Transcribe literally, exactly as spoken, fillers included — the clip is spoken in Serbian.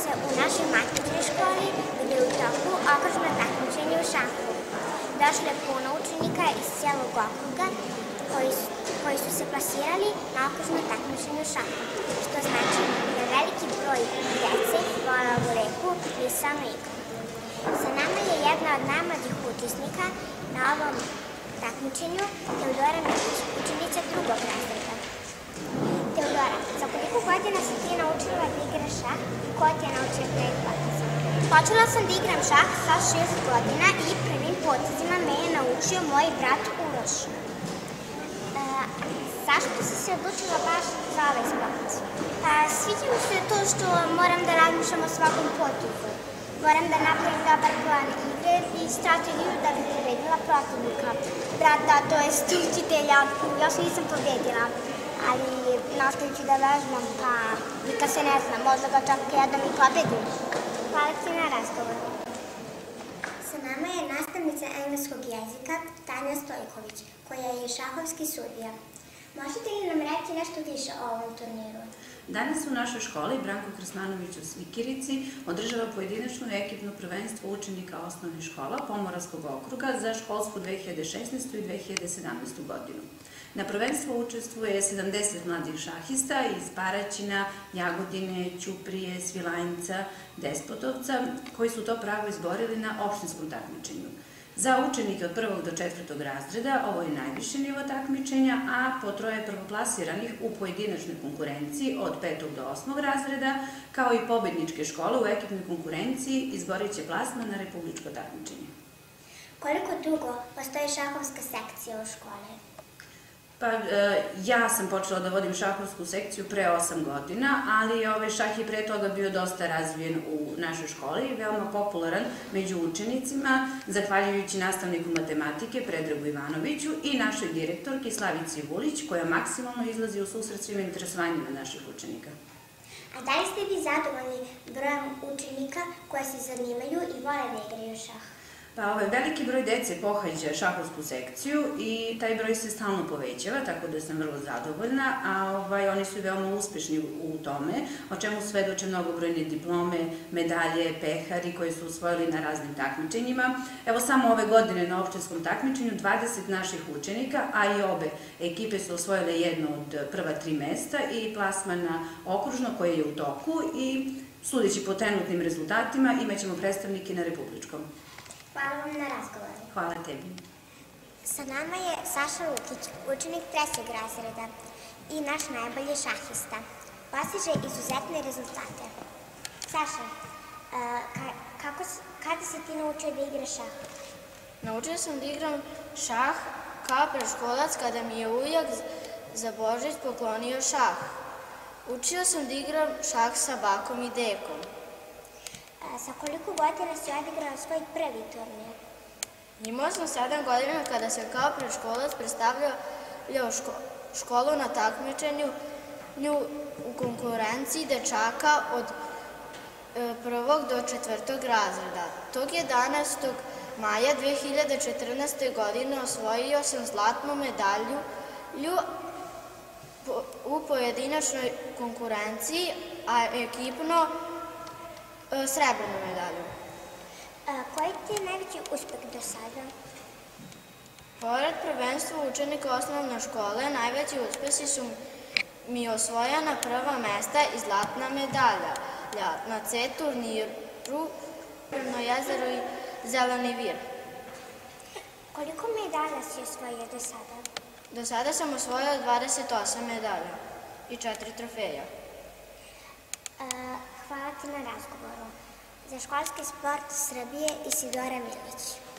se u našoj matičnoj školi gde je u toku okružno takmičenje u šahu. Došlo je puno učenika iz cijelog okruga koji su, koji su se plasirali na okružno takmičenje u šahu, što znači da veliki broj djece vole ovu lepu misaonu igru. Sa nama je jedna od najmlađih učesnika na ovom takmičenju, Teodora Milić, učenica drugog razreda. Teodora, za koliko godina si ti naučila da igraš šah i ko ti je naučio prvim potezima? Počela sam da igram šah sa šest godina i prvim potezima me je naučio moj brat Uroš. E, zašto si se odlučila baš za ovaj sport? Pa, sviđa mi se to što moram da razmišljam o svakom potezu. Moram da napravim dobar plan igre i strategiju da bi pobedila protivnika. Brata, to jest učitelja, još nisam pobedila, ali nastavit ću da vežbam, pa nikad se ne zna, možda ga čak jednom i pobedim. Hvala ti na razgovor. Sa nama je nastavnica engleskog jezika Tanja Stojković, koja je šahovski sudija. Možete li nam reći nešto više o ovom turniru? Danas u našoj školi Branko Krsmanović u Svikirici održava pojedinačno i ekipno prvenstvo učenika osnovnih škola Pomoravskog okruga za školsku dve hiljade šesnaestu i dve hiljade sedamnaestu godinu. Na prvenstvu učestvuje sedamdeset mladih šahista iz Paraćina, Jagodine, Ćuprije, Svilajnca, Despotovca, koji su to pravo izborili na opštinskom takmičenju. Za učenike od prvog do četvrtog razreda ovo je najviši nivo takmičenja, a po troje prvoplasiranih u pojedinačnoj konkurenciji od petog do osmog razreda, kao i pobedničke škole u ekipnoj konkurenciji izborit će plasman na republičko takmičenje. Koliko dugo postoji šahovska sekcija u školi? Pa, ja sam počela da vodim šahovsku sekciju pre osam godina, ali ovaj šah je pre toga bio dosta razvijen u našoj školi, veoma popularan među učenicima, zahvaljujući nastavniku matematike Predragu Ivanoviću i našoj direktorki Slavici Vulić, koja maksimalno izlazi u susret svim interesovanjima naših učenika. A da li ste vi zadovoljni brojem učenika koja se zanimaju i vole da igraju šah? Pa, ovaj, veliki broj dece pohađa šahovsku sekciju i taj broj se stalno povećava, tako da sam vrlo zadovoljna, a ovaj, oni su veoma uspešni u tome, o čemu svedoče mnogobrojne diplome, medalje, pehari koje su usvojili na raznim takmičenjima. Evo, samo ove godine na opštinskom takmičenju dvadeset naših učenika, a i obe ekipe su osvojile jedno od prva tri mesta i plasman na okružno koje je u toku i sudeći po trenutnim rezultatima imaćemo predstavnike na republičkom. Hvala vam na razgovoru. Hvala tebi. Sa nama je Saša Lukić, učenik trećeg razreda i naš najbolji šahista. Postiže izuzetne rezultate. Saša, kada si ti naučio da igraš šah? Naučio sam da igram šah kao predškolac kada mi je ujak za Božić poklonio šah. Učio sam da igram šah sa bakom i dekom. Sa koliko godina si odigrao svoj prvi turnir? Imao sam sedam godina kada sam kao predškolac predstavljao školu na takmičenju u konkurenciji dečaka od prvog do četvrtog razreda. Tog jedanaestog maja dve hiljade četrnaeste. godine osvojio sam zlatnu medalju u pojedinačnoj konkurenciji, a ekipno srebrnu medalju. Koji ti je najveći uspeh do sada? Pored prvenstva učenika osnovne škole, najveći uspesi su mi osvojena prva mesta i zlatna medalja na C turniru Crno jezero i Zeleni vir. Koliko medalja si osvojio do sada? Do sada sam osvojila dvadeset osam medalja i četiri trofeja. Hvala ti na razgovoru. Za školski sport Srbije Isidora Milić.